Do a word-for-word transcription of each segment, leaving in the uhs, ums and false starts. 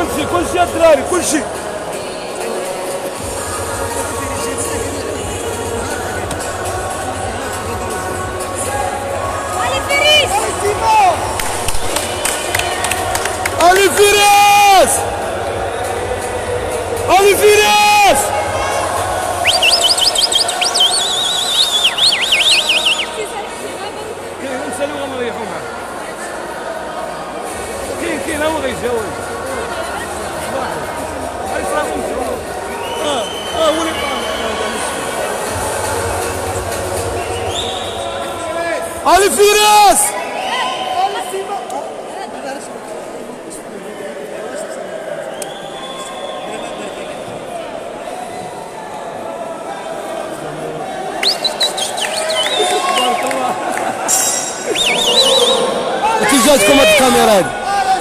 كلشي كلشي يا الدراري كلشي. علي فراس علي فراس نسالو غنريحو معاه. كاين كاين هو غيجاوب. اه اه هو اللي علي فراس. كي جاتكم هاد الكاميرا هادي؟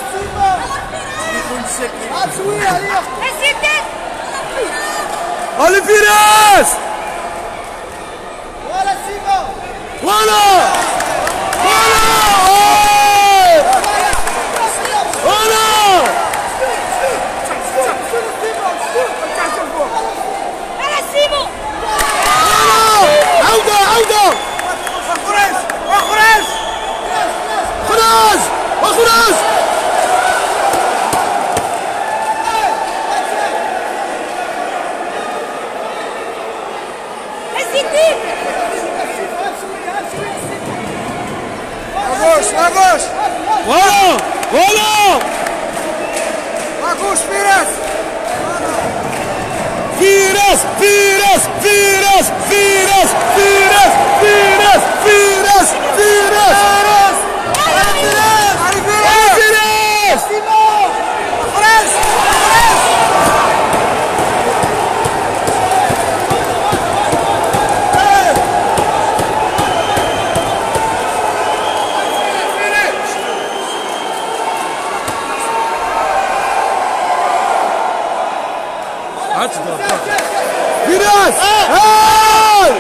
علي فراس ولا سيما ولا ولا ولا ولا سيما عودة عودة خراج خراج خراج وخراج. Vamos, vamos! Voilà! Voilà! Vamos, Firas! Firas! Firas! Firas! Firas! Firas! Firas! Firas! Firas! فراس هاي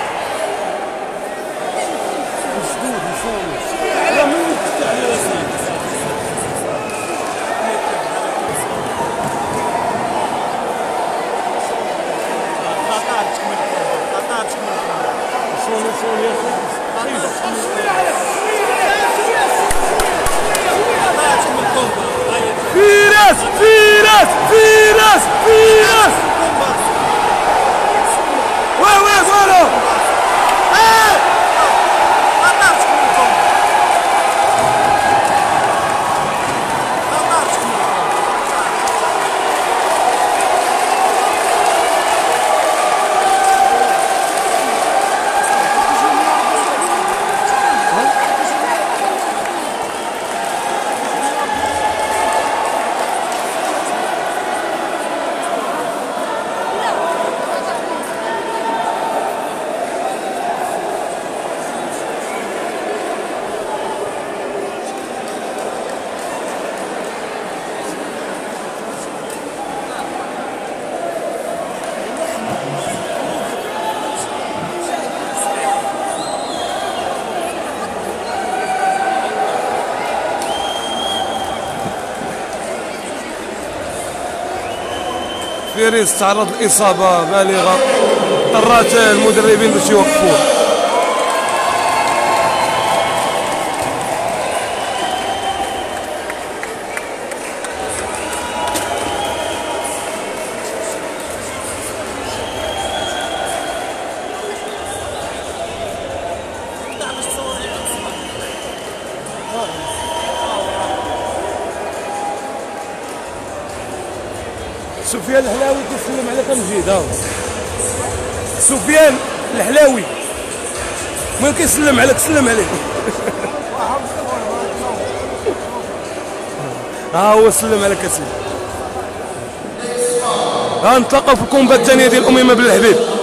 فراس فراس فراس فراس وين وين صاروا؟ ايه فيريز تعرض لإصابة بالغة اضطرت المدربين باش يوقفوه. سفيان الحلاوي كيسلم على كنجيد ها سفيان الحلاوي ما كيسلم عليك سلم عليك ها هو سلم عليك اسلم. ها نتلاقاو في الكومبا الثانيه ديال أميمة بن الحبيب.